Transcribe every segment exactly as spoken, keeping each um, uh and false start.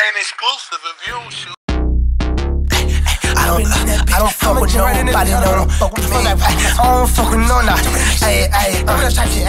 ain't exclusive if you don't shoot. I don't, I don't fuck with nobody, no, don't fuck with me. I don't fuck with no, nah. Ayy, ayy, uh,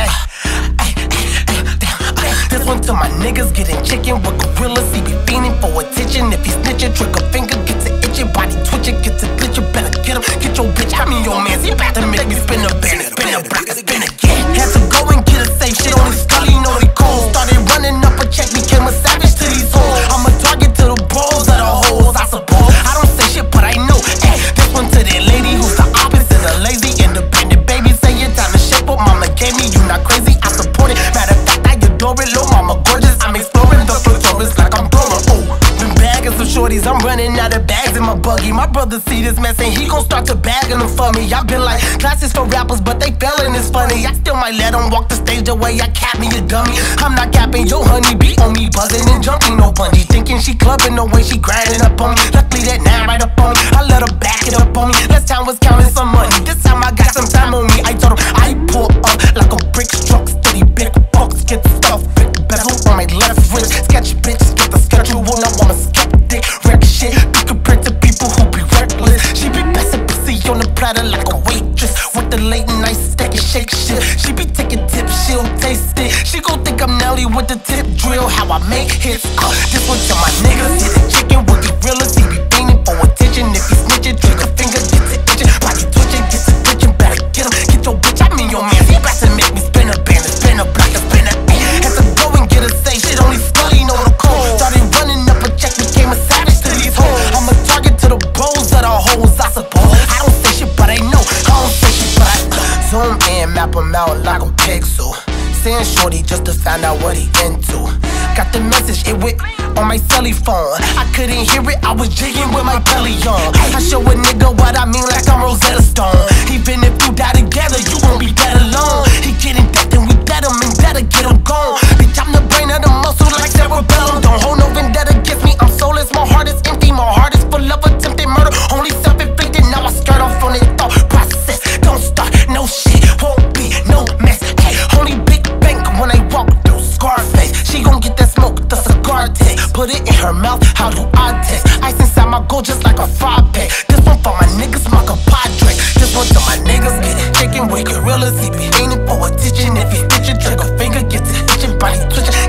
this one to my niggas getting chicken with gorillas. He be fiending for attention. If he snitching, trigger finger gets to itching, body twitching, gets to glitching. Better get him, get your bitch. I mean your man, he about to make me spin a band, spin a block, spin again. Had to go and get a safe shit on his scully, know they cold. Started running up a check, became a savage to these hoes. I'm a target to the bros of the hoes, I suppose. I don't say shit, but I know. Ay, this one to that lady who's the opposite of lazy, independent baby. Say your time to shape up, mama gave me. You not crazy, I support it. Matter of fact, I adore it. Little mama gorgeous, I'm exploring the clitoris like I'm throwing. Oh, been bagging some shorties, I'm running out of bags in my buggy. My brother see this mess and he gon' start to bagging them for me. I've been like classes for rappers, but they feeling it's funny. I still might let them walk the stage away. I cap me a dummy. I'm not capping, yo honey be on me, buzzing and jumping, no bungee. Thinking she clubbing the way she grinding up on me. Luckily that nine right up on me. I let her back it up on me. Last time was counting some money. This time I got some time on me. I told him I pull up like a brick truck, steady big bucks, get stuff, big bezel on my left wrist. Sketch bitch, get the schedule. Now I'm a skeptic, wreck shit. Be compared to people who be reckless. She be passing pussy on the platter like a waitress with the late night stack and shake shit. She be taking tips, she'll taste it. She gon' think I'm Nelly with the tip drill. How I make hits. Uh, this one to my niggas. Hit a chicken with the realest. He be fiending for attention. If he snitching, trigger finger gets it itching. Body twitching, gets it twitching. Better get him, get your bitch. I mean your man. He about to make me spin a band, spin a block, spin a ay. Had to go and get a safe shit. Only Scully know the code. Started running up a check, became a savage to these hoes. I'm a target to the bros of the hoes, I suppose. I don't say shit, but I know. I don't say shit, but I know. Zoom in, map him out like a pixel. Saying shorty just to find out what he into. Got the message, it went on my celly phone. I couldn't hear it, I was jigging with my belly on. I show a nigga what I mean like I'm Rosetta Stone. Even if you die together, you won't be dead alone. He getting dead, then we dead him and better get him gone. Bitch, I'm the brain of the muscle like cerebellum. Don't hold no vendetta against me, I'm soulless. My heart is empty, my heart is full of attempted murder. Only self-inflicted, now I skirt off on it thought process. Don't start, no shit, won't be no mess. Hey, only big bank when I walk through Scarface. She gon' get that smoke, the cigar take. Put it in her mouth, how do I taste? Ice inside my gold just like a fry pay. This one for my niggas, my compadre. This one to my niggas, get chicken with gorillas. He be aiming for attention. If he stitching, trigger finger gets it itching, body twitching.